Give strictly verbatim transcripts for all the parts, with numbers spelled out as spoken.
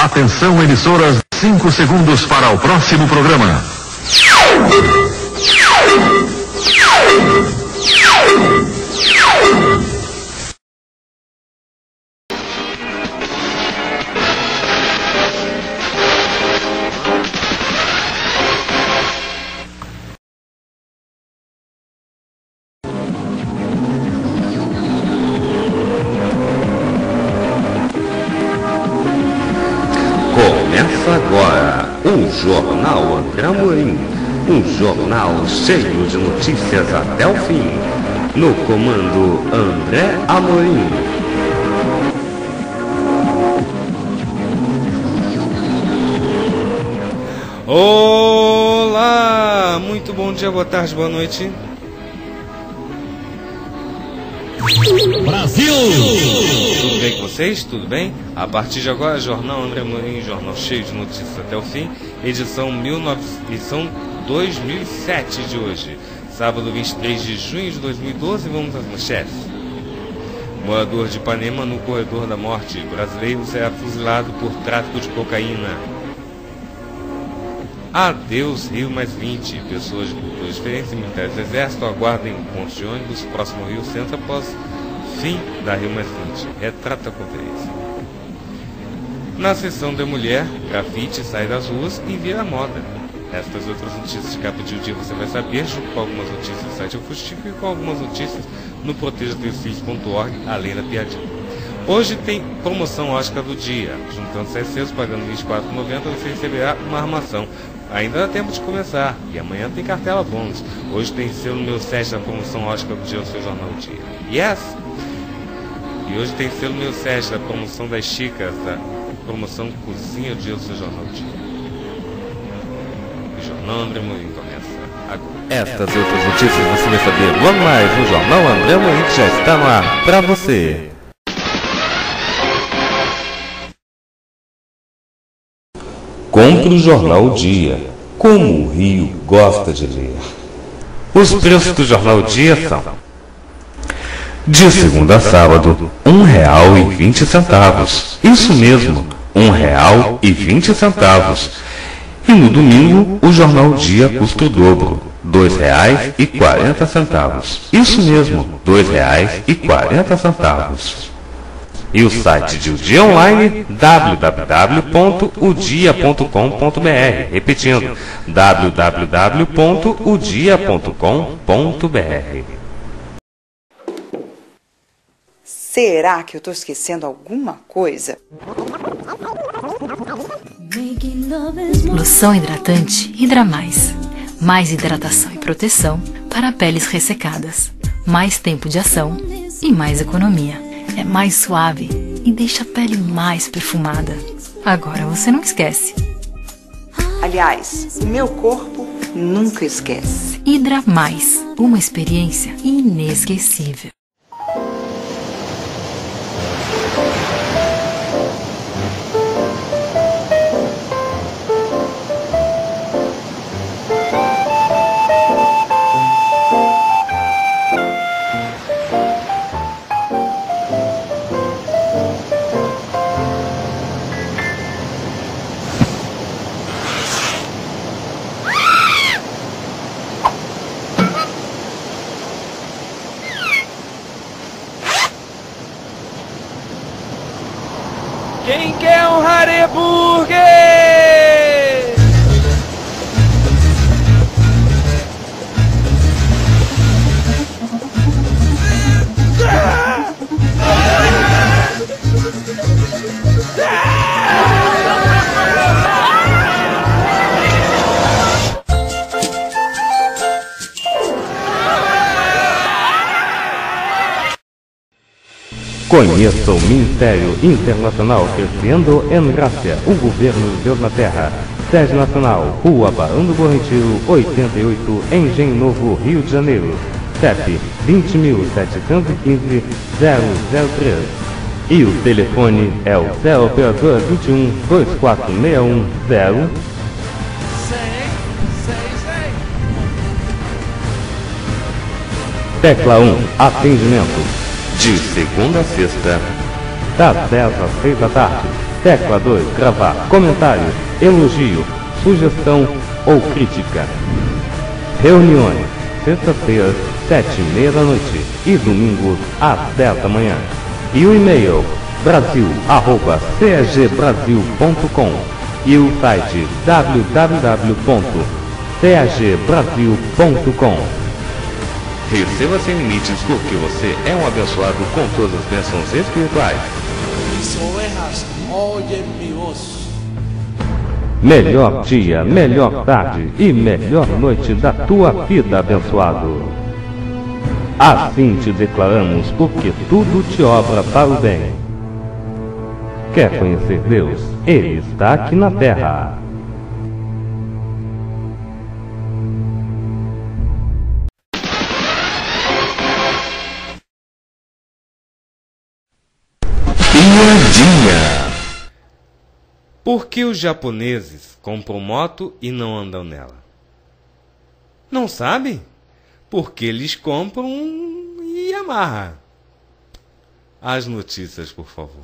Atenção, emissoras, cinco segundos para o próximo programa. Começa agora o Jornal André Amorim, um jornal cheio de notícias até o fim. No comando André Amorim. Olá! Muito bom dia, boa tarde, boa noite. Brasil! Tudo bem com vocês? Tudo bem? A partir de agora, Jornal André Amorim, jornal cheio de notícias até o fim, edição, mil e nove... edição dois mil e sete de hoje, sábado vinte e três de junho de dois mil e doze. Vamos às manchetes. Morador de Ipanema no corredor da morte. Brasileiro será fuzilado por tráfico de cocaína. Adeus Rio mais vinte. Pessoas de culturas diferentes e militares do Exército aguardem pontos de ônibus próximo ao Rio Centro após fim da Rio mais vinte. Retrata a conferência. Na seção da mulher, grafite sai das ruas e vira moda. Estas outras notícias de capa de um dia você vai saber, junto com algumas notícias do site Eu Fustigo e com algumas notícias no proteja teus filhos ponto org, além da piadinha. Hoje tem promoção ótica do dia. Juntando seis seus, pagando vinte e quatro reais e noventa centavos, você receberá uma armação. Ainda dá tempo de começar. E amanhã tem cartela bônus. Hoje tem selo meu sete da promoção ótica do dia no seu jornal do dia. Yes! E hoje tem selo meu sete da promoção das xícaras, da promoção cozinha do dia no seu jornal do dia. O Jornal André Amorim começa agora. Estas e outras notícias você vai saber logo mais no Jornal André Amorim, que já está no ar para você. Compre o Jornal Dia, como o Rio gosta de ler. Os preços do Jornal Dia são: de segunda a sábado, um real e vinte centavos. Isso mesmo, um real e vinte centavos. E no domingo, o Jornal Dia custa o dobro, dois reais e quarenta centavos. Isso mesmo, dois reais e quarenta centavos. E o site de O Dia Online, w w w ponto o dia ponto com ponto b r. Repetindo, w w w ponto o dia ponto com ponto b r. Será que eu estou esquecendo alguma coisa? Loção hidratante Hidra Mais. Mais hidratação e proteção para peles ressecadas. Mais tempo de ação e mais economia. É mais suave e deixa a pele mais perfumada. Agora você não esquece. Aliás, o meu corpo nunca esquece. Hidra Mais. Uma experiência inesquecível. Quem quer um Hareburger? Conheça o Ministério Internacional Crescendo em Graça, o governo de Deus na Terra. Sede Nacional, Rua Barão do Bom Retiro, oitenta e oito, Engenho Novo, Rio de Janeiro. C E P vinte mil setecentos e quinze, zero zero três. E o telefone é o zero operador vinte e um, dois quatro seis um, zero. Tecla um, atendimento. De segunda a sexta, das dez às seis da tarde. Tecla dois. Gravar. Comentário, elogio, sugestão ou crítica. Reuniões. Sexta-feira, sete e meia da noite. E domingos, às dez da manhã. E o e-mail, brasil arroba c a g brasil ponto com. E o site w w w ponto c a g brasil ponto com. Receba sem limites porque você é um abençoado com todas as bênçãos espirituais. Mis ovejas oyen mi voz. Melhor dia, melhor tarde e melhor noite da tua vida, abençoado. Assim te declaramos, porque tudo te obra para o bem. Quer conhecer Deus? Ele está aqui na terra. Piadinha. Por que os japoneses compram moto e não andam nela? Não sabe? Porque eles compram e amarram. As notícias, por favor.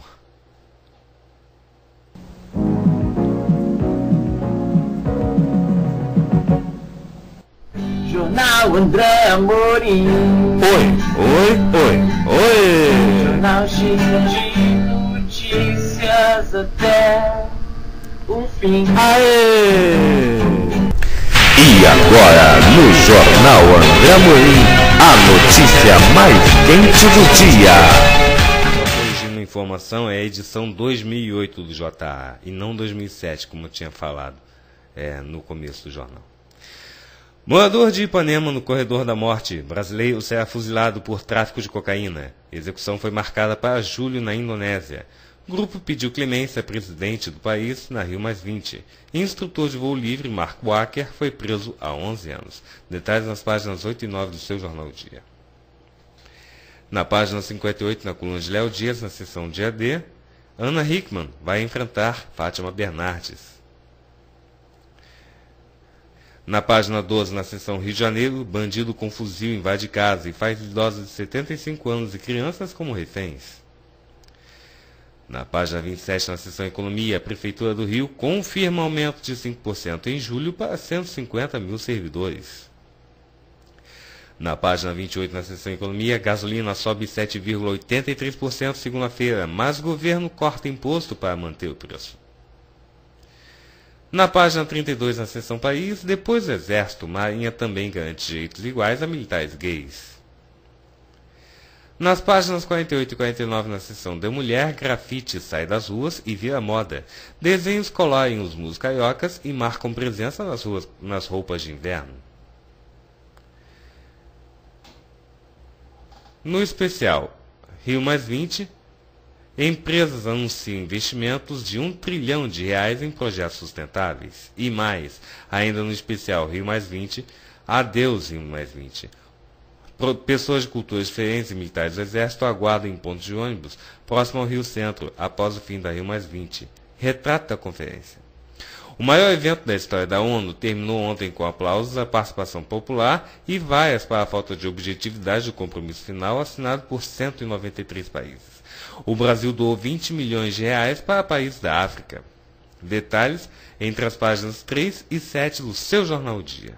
Jornal André Amorim. Oi, oi, oi, oi. Jornal cheio de notícias até o fim. Aê! E agora, no Jornal André Amorim, a notícia mais quente do dia. Só corrigindo a informação, é a edição dois mil e oito do J A e não dois mil e sete, como eu tinha falado é, no começo do jornal. Morador de Ipanema, no corredor da morte. Brasileiro será fuzilado por tráfico de cocaína. Execução foi marcada para julho na Indonésia. Grupo pediu clemência a presidente do país na Rio mais vinte. Instrutor de voo livre, Marco Wacker, foi preso há onze anos. Detalhes nas páginas oito e nove do seu Jornal Dia. Na página cinquenta e oito, na coluna de Léo Dias, na seção Dia D, Ana Hickman vai enfrentar Fátima Bernardes. Na página doze, na seção Rio de Janeiro, bandido com fuzil invade casa e faz idosos de setenta e cinco anos e crianças como reféns. Na página vinte e sete, na seção Economia, a Prefeitura do Rio confirma aumento de cinco por cento em julho para cento e cinquenta mil servidores. Na página vinte e oito, na seção Economia, gasolina sobe sete vírgula oitenta e três por cento segunda-feira, mas o governo corta imposto para manter o preço. Na página trinta e dois, na seção País, depois do Exército, Marinha também garante direitos iguais a militares gays. Nas páginas quarenta e oito e quarenta e nove, na seção da Mulher, grafite sai das ruas e vira moda. Desenhos colorem os muros cariocas e marcam presença nas, ruas, nas roupas de inverno. No especial Rio mais vinte, empresas anunciam investimentos de um trilhão de reais em projetos sustentáveis. E mais, ainda no especial Rio mais vinte, adeus Rio mais vinte. Pessoas de culturas diferentes e militares do Exército aguardam em pontos de ônibus próximo ao Rio Centro, após o fim da Rio mais vinte. Retrato da conferência. O maior evento da história da ONU terminou ontem com aplausos à participação popular e vaias para a falta de objetividade do compromisso final assinado por cento e noventa e três países. O Brasil doou vinte milhões de reais para países da África. Detalhes entre as páginas três e sete do seu Jornal Dia.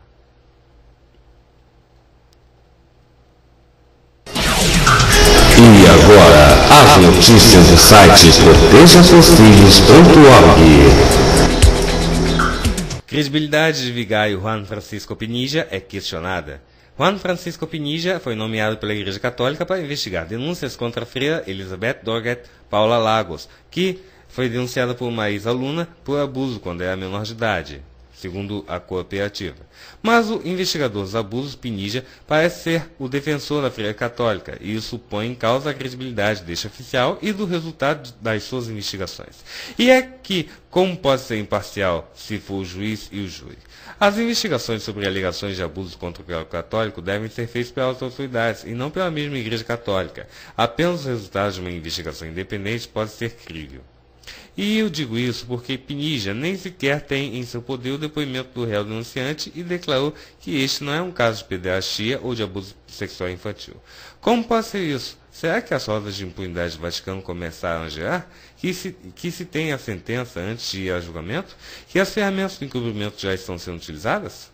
E agora, as notícias do site proteja seus filhos ponto org. Credibilidade de vigário Juan Francisco Pinilla é questionada. Juan Francisco Pinilla foi nomeado pela Igreja Católica para investigar denúncias contra a freira Elizabeth Doggett Paula Lagos, que foi denunciada por uma ex-aluna por abuso quando era menor de idade, segundo a cooperativa. Mas o investigador dos abusos, Pinilla, parece ser o defensor da freira católica, e isso põe em causa a credibilidade deste oficial e do resultado das suas investigações. E é que, como pode ser imparcial se for o juiz e o júri? As investigações sobre alegações de abusos contra o clero católico devem ser feitas pelas autoridades e não pela mesma Igreja Católica. Apenas os resultados de uma investigação independente podem ser críveis. E eu digo isso porque Pinilla nem sequer tem em seu poder o depoimento do réu denunciante e declarou que este não é um caso de pederastia ou de abuso sexual infantil. Como pode ser isso, Será que as rodas de impunidade do Vaticano começaram a girar? Que se, que se tem a sentença antes de ir a julgamento? Que as ferramentas do encobrimento já estão sendo utilizadas?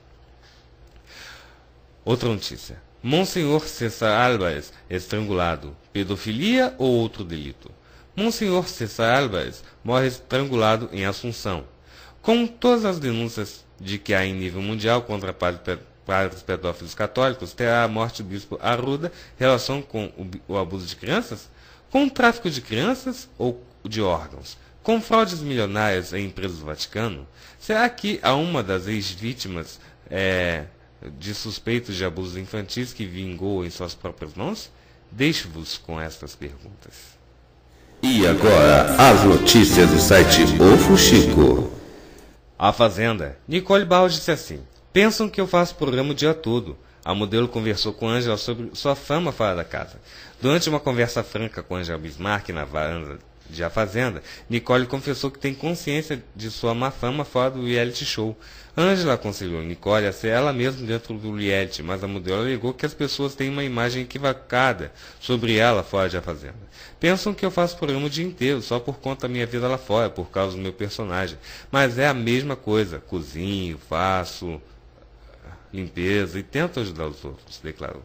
Outra notícia. Monsenhor César Álvares, estrangulado. Pedofilia ou outro delito? Monsenhor César Álvares morre estrangulado em Assunção. Com todas as denúncias de que há em nível mundial contra padres pedófilos católicos, terá a morte do bispo Arruda relação com o, o abuso de crianças? Com o tráfico de crianças ou de órgãos? Com fraudes milionárias em empresas do Vaticano? Será que a uma das ex-vítimas é, de suspeitos de abusos infantis que vingou em suas próprias mãos? Deixo-vos com estas perguntas. E agora, as notícias do site O Fuxico. A Fazenda. Nicole Barros disse assim: pensam que eu faço programa o dia todo. A modelo conversou com Ângela sobre sua fama fora da casa. Durante uma conversa franca com Ângela Bismarck na varanda de A Fazenda, Nicole confessou que tem consciência de sua má fama fora do reality show. Ângela aconselhou Nicole a ser ela mesma dentro do reality, mas a modelo alegou que as pessoas têm uma imagem equivocada sobre ela fora de A Fazenda. Pensam que eu faço programa o dia inteiro, só por conta da minha vida lá fora, por causa do meu personagem. Mas é a mesma coisa. Cozinho, faço limpeza e tento ajudar os outros, declarou.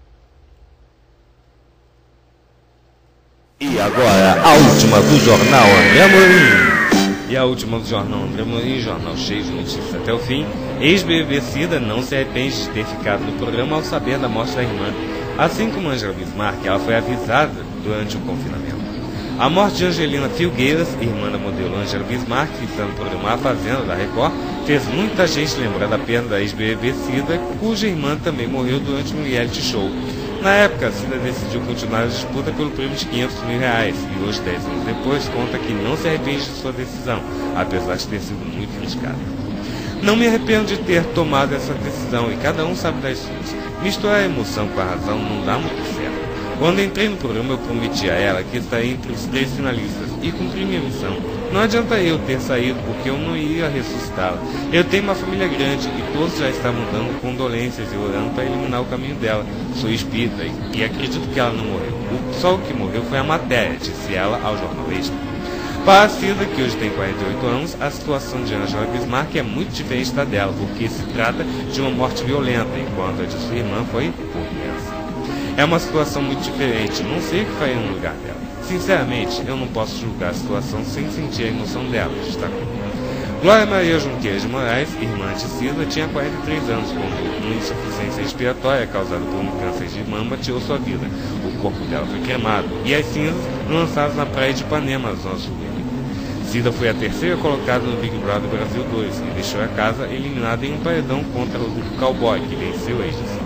E agora, a última do Jornal André Amorim. E a última do Jornal André Amorim, jornal cheio de notícias até o fim. Ex-B B B Cida não se arrepende de ter ficado no programa ao saber da morte da irmã. Assim como Ângela Bismarck, ela foi avisada durante o confinamento. A morte de Angelina Filgueiras, irmã da modelo Ângela Bismarck, que está no programa A Fazenda da Record, fez muita gente lembrar da perda da ex-B B B Cida, cuja irmã também morreu durante um reality show. Na época, Cida decidiu continuar a disputa pelo prêmio de quinhentos mil reais e hoje, dez anos depois, conta que não se arrepende de sua decisão, apesar de ter sido muito criticada. Não me arrependo de ter tomado essa decisão e cada um sabe das suas. Misturar a emoção com a razão não dá muito certo. Quando entrei no programa, eu prometi a ela que estaria entre os três finalistas e cumpri minha missão. Não adianta eu ter saído porque eu não ia ressuscitá-la. Eu tenho uma família grande e todos já estavam dando condolências e orando para eliminar o caminho dela. Sou espírita e, e acredito que ela não morreu. O, só o que morreu foi a matéria, disse ela ao jornalista. Para a Cida, que hoje tem quarenta e oito anos, a situação de Ângela Bismarck é muito diferente da dela, porque se trata de uma morte violenta, enquanto a de sua irmã foi por doença. É uma situação muito diferente, não sei o que faria no lugar dela. Sinceramente, eu não posso julgar a situação sem sentir a emoção dela, destacou. Glória Maria Junqueira de Moraes, irmã de Cida, tinha quarenta e três anos quando uma insuficiência respiratória causada por um câncer de mama tirou sua vida. O corpo dela foi cremado e as cinzas lançadas na praia de Ipanema, na zona sul do Rio. Cida foi a terceira colocada no Big Brother Brasil dois e deixou a casa eliminada em um paredão contra o grupo Cowboy, que venceu a edição.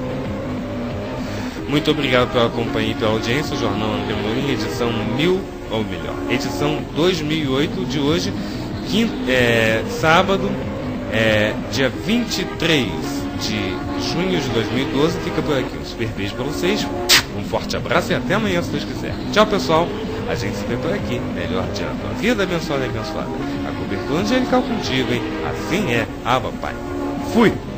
Muito obrigado pela companhia e pela audiência. O Jornal André Amorim, edição mil, ou melhor, edição dois mil e oito de hoje, quinto, é, sábado, é, dia vinte e três de junho de dois mil e doze. Fica por aqui. Um super beijo para vocês, um forte abraço e até amanhã, se Deus quiser. Tchau, pessoal. A gente se vê por aqui. Melhor dia da tua vida, abençoada e abençoada. A cobertura angelical contigo, hein? Assim é. Aba, Pai. Fui!